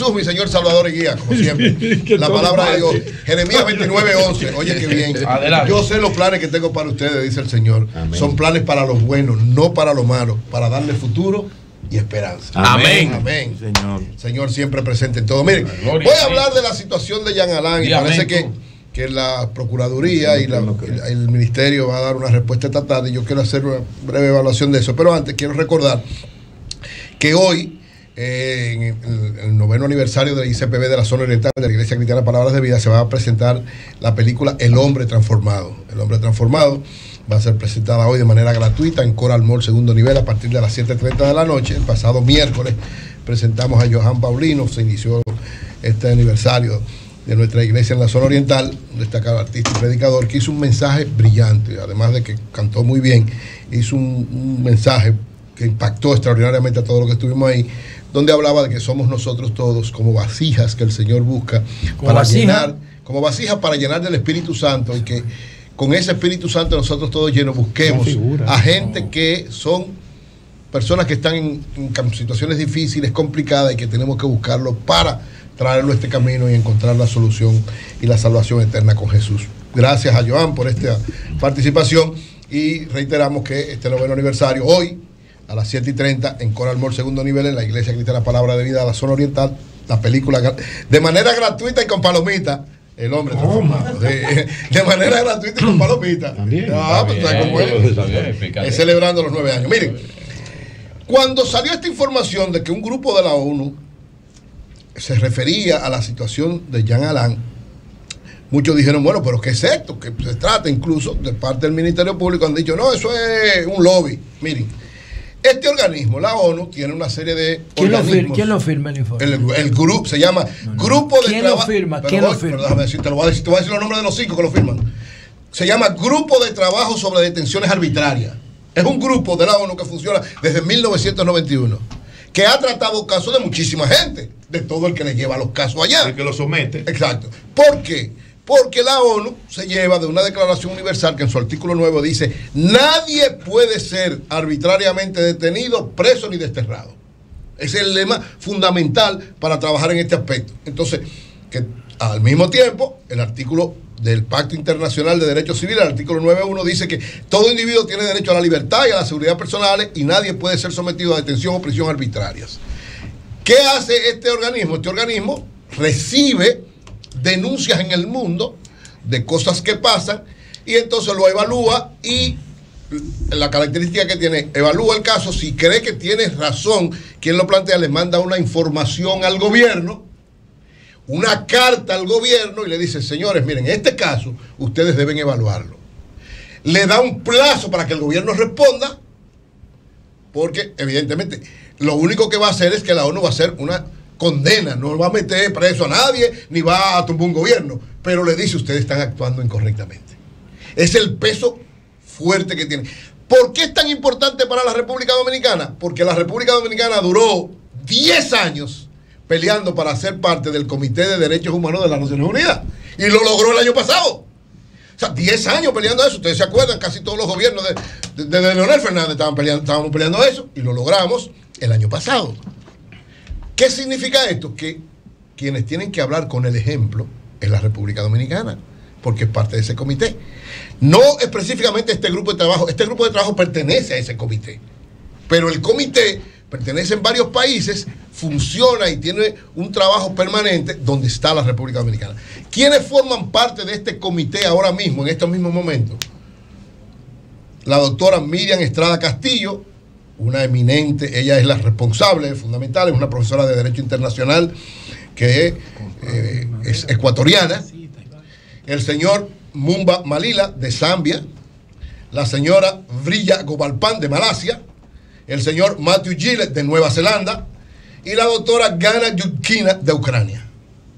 Jesús, mi Señor Salvador y Guía, como siempre. La palabra de Dios. Jeremías 29:11. Oye, qué bien. Adelante. Yo sé los planes que tengo para ustedes, dice el Señor. Amén. Son planes para los buenos, no para los malos, para darle futuro y esperanza. Amén. Amén. Señor. Señor siempre presente en todo. Miren, Gloria voy a a Dios. hablar de la situación de Jean Alain y Di amén, parece tú. que la Procuraduría y el Ministerio va a dar una respuesta esta tarde y yo quiero hacer una breve evaluación de eso. Pero antes quiero recordar que hoy, en el 9º aniversario del ICPB de la zona oriental de la Iglesia Cristiana Palabras de Vida, se va a presentar la película El Hombre Transformado. El Hombre Transformado va a ser presentada hoy de manera gratuita en Coral Mall segundo nivel a partir de las 7:30 de la noche. El pasado miércoles presentamos a Johan Paulino, se inició este aniversario de nuestra iglesia en la zona oriental, un destacado artista y predicador que hizo un mensaje brillante, además de que cantó muy bien, hizo un mensaje que impactó extraordinariamente a todos los que estuvimos ahí, donde hablaba de que somos nosotros todos como vasijas que el Señor busca para llenar, como vasijas para llenar del Espíritu Santo, y que con ese Espíritu Santo nosotros todos llenos busquemos a gente que son personas que están en situaciones difíciles, complicadas, y que tenemos que buscarlo para traerlo a este camino y encontrar la solución y la salvación eterna con Jesús. Gracias a Joan por esta participación y reiteramos que este 9º aniversario, hoy a las 7:30 en Coral Mall segundo nivel en la Iglesia Cristiana Palabra de Vida de la zona oriental, la película de manera gratuita y con palomita. El Hombre Transformado. De manera gratuita y con palomita. También. Pues, ¿sabes cómo es? Celebrando los 9 años. Miren, cuando salió esta información de que un grupo de la ONU se refería a la situación de Jean Alain, muchos dijeron, bueno, pero ¿qué es esto? Que se trata incluso de parte del Ministerio Público, han dicho, no, eso es un lobby. Miren, este organismo, la ONU, tiene una serie de organismos. ¿Quién lo firma el informe? El grupo, se llama Grupo de ¿Quién lo Trabajo. firma? ¿Quién lo firma? Déjame decir, te voy a decir los nombres de los 5 que lo firman. Se llama Grupo de Trabajo sobre Detenciones Arbitrarias. Es un grupo de la ONU que funciona desde 1991. Que ha tratado casos de muchísima gente, de todo el que le lleva los casos allá. El que lo somete. Exacto. ¿Por qué? Porque la ONU se lleva de una declaración universal que en su artículo 9 dice: nadie puede ser arbitrariamente detenido, preso ni desterrado. Ese es el lema fundamental para trabajar en este aspecto. Entonces, que al mismo tiempo, el artículo del Pacto Internacional de Derechos Civiles, el artículo 9.1, dice que todo individuo tiene derecho a la libertad y a la seguridad personales y nadie puede ser sometido a detención o prisión arbitrarias. ¿Qué hace este organismo? Este organismo recibe denuncias en el mundo de cosas que pasan y entonces lo evalúa, y la característica que tiene, evalúa el caso, si cree que tiene razón quien lo plantea, le manda una información al gobierno, una carta al gobierno, y le dice: señores, miren, este caso ustedes deben evaluarlo. Le da un plazo para que el gobierno responda, porque evidentemente lo único que va a hacer es que la ONU va a hacer una condena, no va a meter preso a nadie, ni va a tumbar un gobierno, pero le dice: ustedes están actuando incorrectamente. Es el peso fuerte que tiene. ¿Por qué es tan importante para la República Dominicana? Porque la República Dominicana duró 10 años peleando para ser parte del Comité de Derechos Humanos de las Naciones Unidas, y lo logró el año pasado. O sea, 10 años peleando eso. Ustedes se acuerdan, casi todos los gobiernos de Leonel Fernández estábamos peleando eso, y lo logramos el año pasado. ¿Qué significa esto? Que quienes tienen que hablar con el ejemplo es la República Dominicana, porque es parte de ese comité. No específicamente este grupo de trabajo pertenece a ese comité, pero el comité pertenece en varios países, funciona y tiene un trabajo permanente donde está la República Dominicana. ¿Quiénes forman parte de este comité ahora mismo, en estos mismos momentos? La doctora Miriam Estrada Castillo, una eminente, ella es la responsable fundamental, es una profesora de Derecho Internacional que es ecuatoriana. El señor Mumba Malila, de Zambia. La señora Vrilla Gobalpan, de Malasia. El señor Matthew Gillett, de Nueva Zelanda. Y la doctora Gana Yudkina, de Ucrania.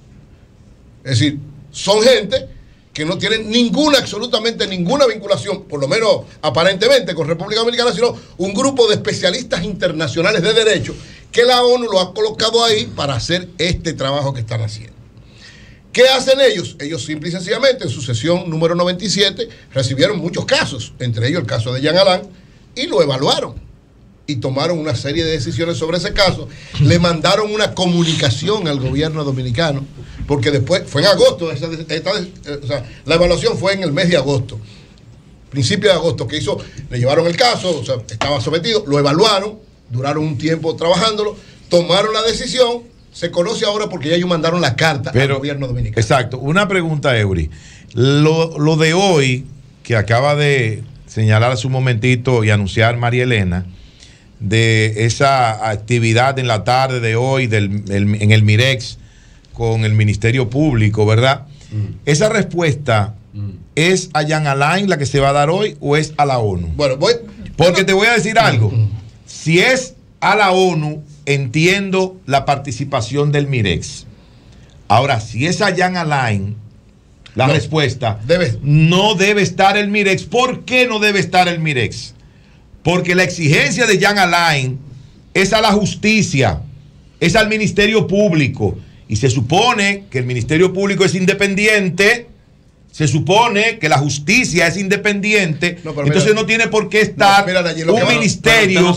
Es decir, son gente que no tienen absolutamente ninguna vinculación, por lo menos aparentemente, con República Dominicana, sino un grupo de especialistas internacionales de derecho que la ONU lo ha colocado ahí para hacer este trabajo que están haciendo. ¿Qué hacen ellos? Ellos simple y sencillamente en su sesión número 97 recibieron muchos casos, entre ellos el caso de Jean Alain, y lo evaluaron. y tomaron una serie de decisiones sobre ese caso. Le mandaron una comunicación al gobierno dominicano, porque después, fue en agosto, o sea, la evaluación fue en el mes de agosto, principio de agosto, que le llevaron el caso, o sea, estaba sometido, lo evaluaron, duraron un tiempo trabajándolo, tomaron la decisión, se conoce ahora porque ya ellos mandaron la carta al gobierno dominicano. Exacto. Una pregunta, Eury. Lo de hoy, que acaba de señalar hace un momentito y anunciar María Elena, de esa actividad en la tarde de hoy en el Mirex con el Ministerio Público, ¿verdad? Esa respuesta, ¿es a Jean Alain la que se va a dar hoy o es a la ONU? Bueno, porque te voy a decir algo. Si es a la ONU, entiendo la participación del Mirex. Ahora, si es a Jean Alain, la respuesta, no debe estar el Mirex. ¿Por qué no debe estar el Mirex? Porque la exigencia de Jean Alain es a la justicia, es al Ministerio Público. Y se supone que el Ministerio Público es independiente, se supone que la justicia es independiente, entonces no tiene por qué estar un ministerio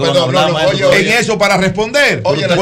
en eso para responder.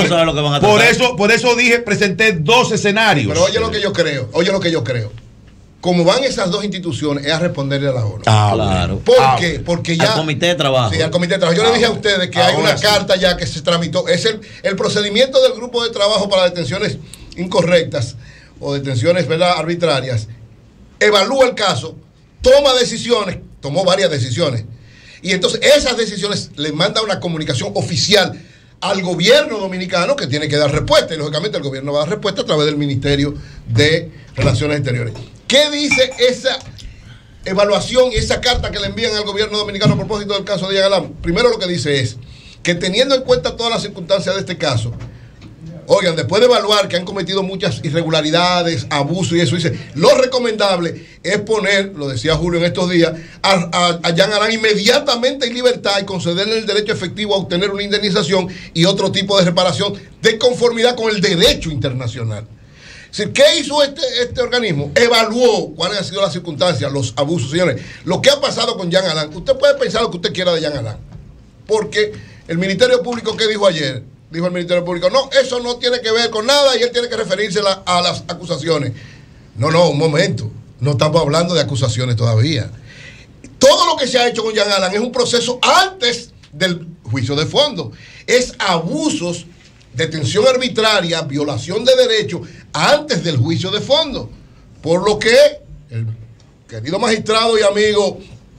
Por eso dije, presenté dos escenarios. Pero oye lo que yo creo. Como van esas dos instituciones, es a responderle a la ONU. Claro. ¿Por qué? Porque ya. Al comité de trabajo. Sí, al comité de trabajo. Yo le dije a ustedes que hay una carta ya que se tramitó. Es el procedimiento del grupo de trabajo para detenciones incorrectas o detenciones, ¿verdad?, arbitrarias. Evalúa el caso, toma decisiones, tomó varias decisiones. Y entonces esas decisiones le manda una comunicación oficial al gobierno dominicano, que tiene que dar respuesta. Y lógicamente el gobierno va a dar respuesta a través del Ministerio de Relaciones Exteriores. ¿Qué dice esa evaluación y esa carta que le envían al gobierno dominicano a propósito del caso de Jean Alain? Primero, lo que dice es que, teniendo en cuenta todas las circunstancias de este caso, oigan, después de evaluar que han cometido muchas irregularidades, abusos y eso, dice, lo recomendable es poner, lo decía Julio en estos días, a Jean Alain inmediatamente en libertad y concederle el derecho efectivo a obtener una indemnización y otro tipo de reparación de conformidad con el derecho internacional. Es decir, ¿qué hizo este organismo? Evaluó cuáles han sido las circunstancias, los abusos. Señores, lo que ha pasado con Jean Alain, usted puede pensar lo que usted quiera de Jean Alain, porque el Ministerio Público, ¿qué dijo ayer? Dijo el Ministerio Público, no, eso no tiene que ver con nada y él tiene que referirse a las acusaciones. No, un momento, no estamos hablando de acusaciones todavía. Todo lo que se ha hecho con Jean Alain es un proceso antes del juicio de fondo. Es abusos, detención arbitraria, violación de derechos antes del juicio de fondo. Por lo que el querido magistrado y amigo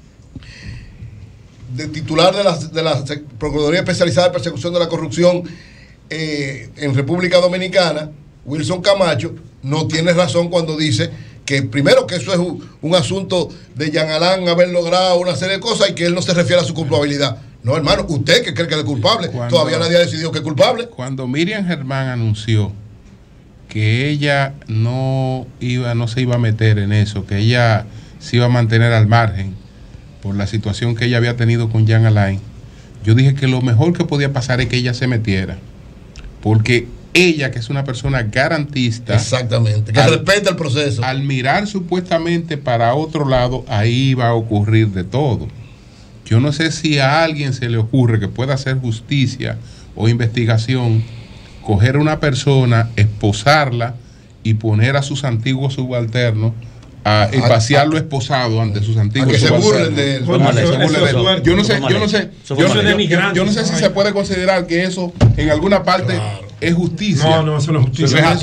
titular de la Procuraduría Especializada de Persecución de la Corrupción en República Dominicana, Wilson Camacho, no tiene razón cuando dice que primero que eso es un asunto de Jean Alain haber logrado una serie de cosas y que él no se refiere a su culpabilidad. No, hermano, usted que cree que él es culpable, todavía nadie ha decidido que es culpable. Cuando Miriam Germán anunció que ella no se iba a meter en eso, que ella se iba a mantener al margen por la situación que ella había tenido con Jean Alain, yo dije que lo mejor que podía pasar es que ella se metiera, porque ella, que es una persona garantista, exactamente, que respeta el proceso, al mirar supuestamente para otro lado, ahí va a ocurrir de todo. Yo no sé si a alguien se le ocurre que pueda hacer justicia o investigación, coger a una persona, esposarla y poner a sus antiguos subalternos a pasearlo esposado ante sus antiguos subalternos. De él. Yo no sé si se puede considerar que eso en alguna parte es justicia. No, eso no es justicia.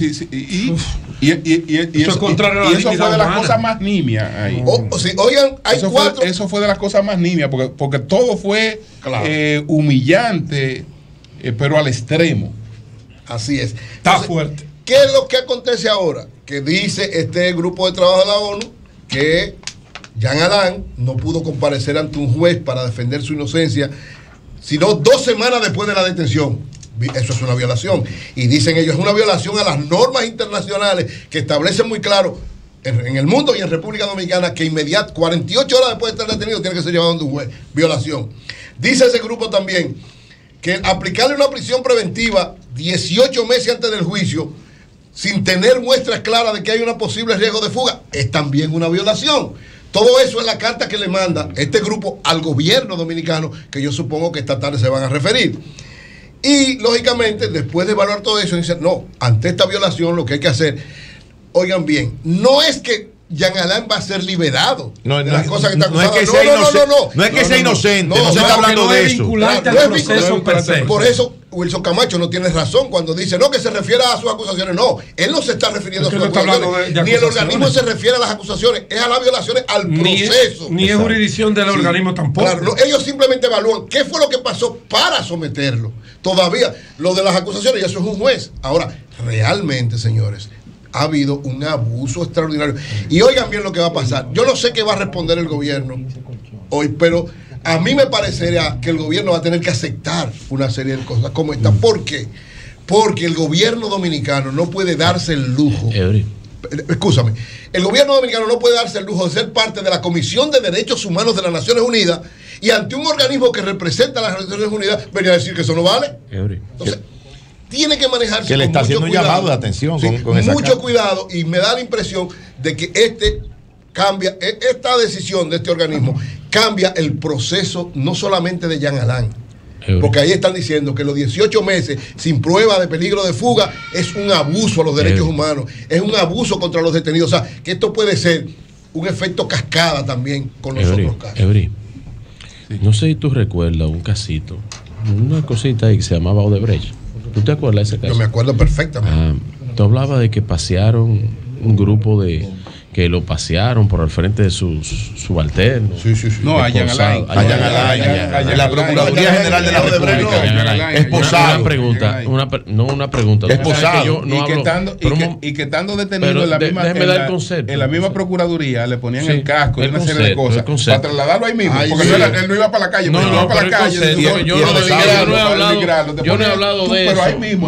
Y eso fue de las cosas más nimias ahí. Oigan, eso fue de las cosas más nimias, porque todo fue humillante, pero al extremo. Así es. Está fuerte. ¿Qué es lo que acontece ahora? Que dice este grupo de trabajo de la ONU que Jean Alain no pudo comparecer ante un juez para defender su inocencia, sino 2 semanas después de la detención. Eso es una violación. Y dicen ellos, es una violación a las normas internacionales que establecen muy claro en el mundo y en República Dominicana que 48 horas después de estar detenido tiene que ser llevado ante un juez. Violación. Dice ese grupo también que aplicarle una prisión preventiva 18 meses antes del juicio sin tener muestras claras de que hay un posible riesgo de fuga es también una violación. Todo eso es la carta que le manda este grupo al gobierno dominicano, que yo supongo que esta tarde se van a referir. Y, lógicamente, después de evaluar todo eso, dicen, no, ante esta violación lo que hay que hacer, oigan bien, no es que Jean Alain va a ser liberado de las cosas que está acusado. No es que sea inocente, no se está hablando de eso. Por eso Wilson Camacho no tiene razón cuando dice no, que se refiere a sus acusaciones. No, él no se está refiriendo a sus acusaciones. Ni el organismo se refiere a las acusaciones, es a las violaciones al proceso. Ni es jurisdicción del organismo tampoco. Claro, no, ellos simplemente evalúan qué fue lo que pasó para someterlo. Todavía, lo de las acusaciones, ya eso es un juez. Ahora, realmente, señores, ha habido un abuso extraordinario. Y oigan bien lo que va a pasar. Yo no sé qué va a responder el gobierno hoy, pero a mí me parecería que el gobierno va a tener que aceptar una serie de cosas como esta. ¿Por qué? Porque el gobierno dominicano no puede darse el lujo. Escúchame. El gobierno dominicano no puede darse el lujo de ser parte de la Comisión de Derechos Humanos de las Naciones Unidas y ante un organismo que representa a las Naciones Unidas venir a decir que eso no vale. Entonces, tiene que manejarse que le está haciendo un llamado de atención con esa mucho cuidado, y me da la impresión de que esta decisión de este organismo cambia el proceso no solamente de Jean Alain, porque ahí están diciendo que los 18 meses sin prueba de peligro de fuga es un abuso a los derechos humanos, es un abuso contra los detenidos, o sea, que esto puede ser un efecto cascada también con los otros casos. No sé si tú recuerdas un casito, una cosita ahí que se llamaba Odebrecht. ¿Tú te acuerdas de ese caso? Yo me acuerdo perfectamente. Tú hablabas de que pasearon un grupo que lo pasearon por el frente de sus subalternos. Sí. No, a Jean Alain. La Procuraduría General de la República. Esposado. Una pregunta. Esposado. Y que estando detenido en la misma Procuraduría le ponían el casco y una serie de cosas para trasladarlo ahí mismo. Porque él no iba para la calle. No iba para la calle. Yo no he hablado de eso. Pero ahí mismo.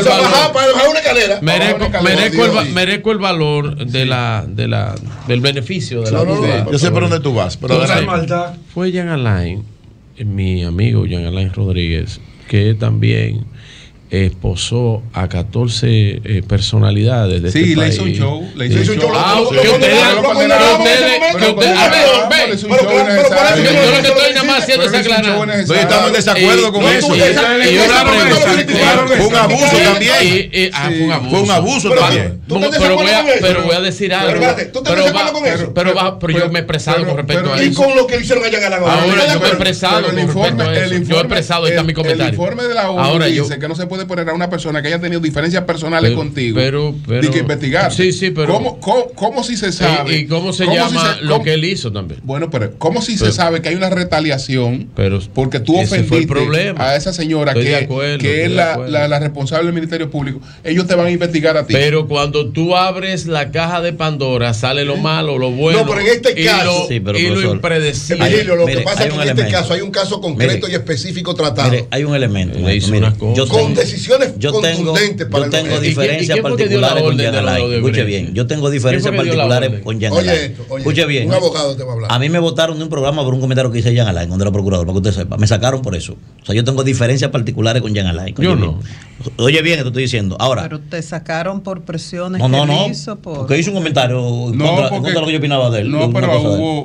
Merezco el valor del beneficio de la duda. Yo sé por dónde tú vas, pero fue Jean Alain, mi amigo Jean Alain Rodríguez, que también esposó a 14 personalidades de este país. Le hizo un show. No estamos en desacuerdo con eso. Fue un abuso también. Fue un abuso también. Pero voy a decir algo. Pero yo me he expresado con respecto a eso. ¿Y con lo que le hicieron a Jean Alain? Ahora yo me he expresado con respecto a eso. Yo he expresado, ahí está mi comentario. El informe de la ONU dice que no se puede poner a una persona que haya tenido diferencias personales contigo y que investigar. Sí, pero ¿Cómo si se sabe? ¿Y cómo se llama lo que él hizo también? Bueno, pero ¿cómo si se sabe que hay una retaliación? Porque tú ofendiste a esa señora que es la responsable del Ministerio Público. Ellos te van a investigar a ti. Pero cuando tú abres la caja de Pandora, sale lo malo, lo bueno. No, pero en este caso y lo impredecible. Lo que pasa es que en este caso hay un caso concreto y específico tratado. Hay un elemento. Con decisiones contundentes para yo tengo diferencias particulares con Jean Alain. Escuche bien, yo tengo diferencias particulares con Jean Alain. Escuche bien. Un abogado te va a hablar. A mí me votaron de un programa por un comentario que hice Jean Alain, donde era procurador, para que usted sepa. Me sacaron por eso. O sea, yo tengo diferencias particulares con Jean Alain. Yo no. Oye bien, que te estoy diciendo. Ahora. Pero te sacaron por presiones que hizo. Porque hizo un comentario contra lo que yo opinaba de él. No, pero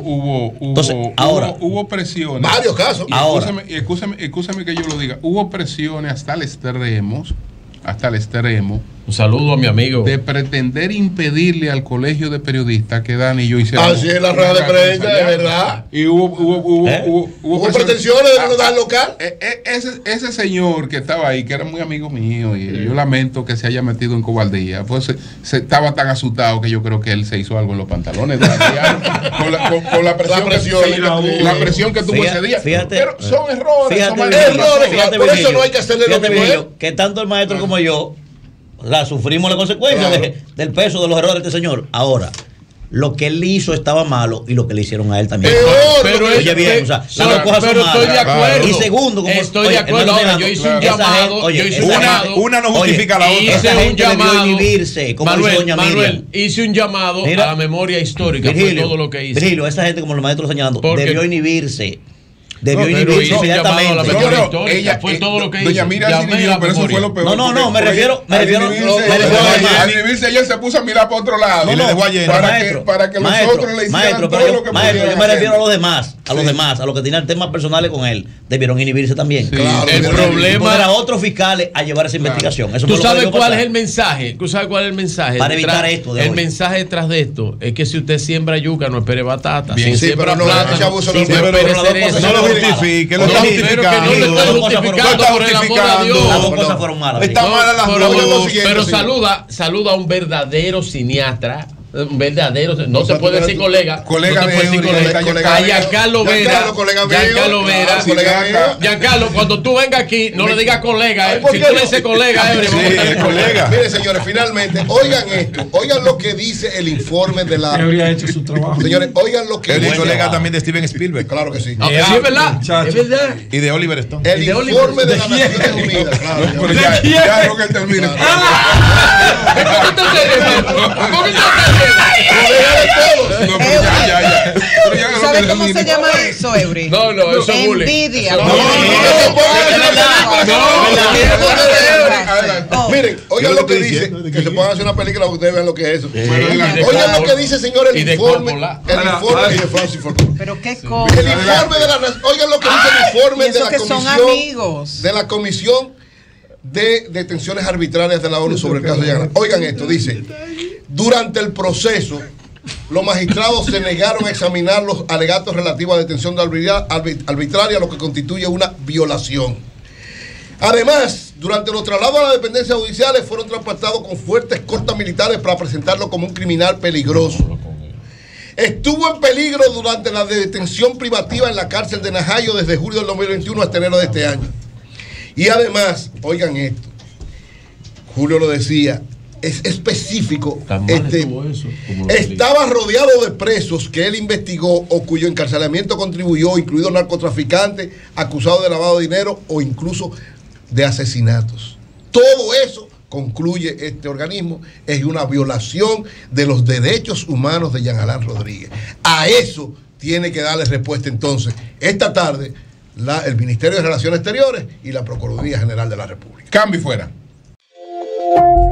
hubo presiones. Varios casos. Escúchame que yo lo diga. Hubo presiones hasta el extremo. Un saludo a mi amigo. De pretender impedirle al colegio de periodistas que Dani y yo hicimos. Así es la rueda de prensa, de verdad. Y hubo pretensiones de no dar local. Ese señor que estaba ahí, que era muy amigo mío, y yo lamento que se haya metido en cobardía, pues se estaba tan asustado que yo creo que él se hizo algo en los pantalones con la presión que tuvo ese día. Fíjate, pero son errores. Por eso no hay que hacerle lo mismo. Que tanto el maestro como yo sufrimos las consecuencias del peso de los errores de este señor. Ahora, lo que él hizo estaba malo y lo que le hicieron a él también. Pero oye bien, o sea, las dos cosas son malas. Estoy de acuerdo. Y segundo, como estoy de acuerdo. Ahora, yo hice un llamado. Una no justifica la otra. Hice un llamado. Inhibirse, como Manuel, hice un llamado a la memoria histórica por todo lo que hice. Virgilio, esa gente, como los maestros señalando, debió inhibirse. debió inhibirse inmediatamente. Ella fue todo lo que hizo. Doña Miriam se inhibió, pero eso fue lo peor. No, me refiero al inhibirse ella se puso a mirar para otro lado. Para que los otros le hicieran todo lo que maestro, yo me refiero a los demás, a los que tenían temas personales con él, debieron inhibirse también. Claro, el problema poner a otros fiscales a llevar esa investigación. ¿Tú sabes cuál es el mensaje? ¿Tú sabes cuál es el mensaje? Para evitar esto. El mensaje detrás de esto es que si usted siembra yuca, no espere batata. Bien, si siembra plátano, no lo justifique, lo está justificando. Por el amor a Dios. Las dos cosas fueron malas. Está mala las dos. Pero saluda a un verdadero cineasta. Un verdadero, no se puede decir colega. A Giancarlo Vera. Giancarlo, cuando tú vengas aquí, no le digas colega. Si tú le dices colega, colega. Mire, señores, finalmente, oigan esto. Oigan lo que dice el informe de la. Habría hecho su trabajo. Señores, oigan lo que. El colega también de Steven Spielberg. Claro que sí. Sí, es verdad. Es verdad. Y de Oliver Stone. El informe de las Naciones Unidas. Pero ya no que termine. ¿Sabes cómo se llama eso, Eury? No, eso es bullying. Envidia. Miren, oigan lo que dice, que se puedan hacer una película para que ustedes vean lo que es eso. Oigan lo que dice, señor, el informe de Francis Ford. Pero qué cosa. El informe de la, oigan lo que dice el informe de la comisión de la Comisión de Detenciones Arbitrarias de la ONU sobre el caso de Yanalán. Oigan esto, dice: durante el proceso, los magistrados se negaron a examinar los alegatos relativos a detención arbitraria, lo que constituye una violación. Además, durante los traslados a las dependencias judiciales fueron transportados con fuertes escoltas militares para presentarlo como un criminal peligroso. Estuvo en peligro durante la detención privativa en la cárcel de Najayo desde julio del 2021 hasta enero de este año. Y además, oigan esto, Julio lo decía, es específico, estaba rodeado de presos que él investigó o cuyo encarcelamiento contribuyó, incluidos narcotraficantes, acusados de lavado de dinero o incluso de asesinatos. Todo eso, concluye este organismo, es una violación de los derechos humanos de Yanalán Rodríguez. A eso tiene que darle respuesta entonces esta tarde el Ministerio de Relaciones Exteriores y la Procuraduría General de la República. Cambio fuera.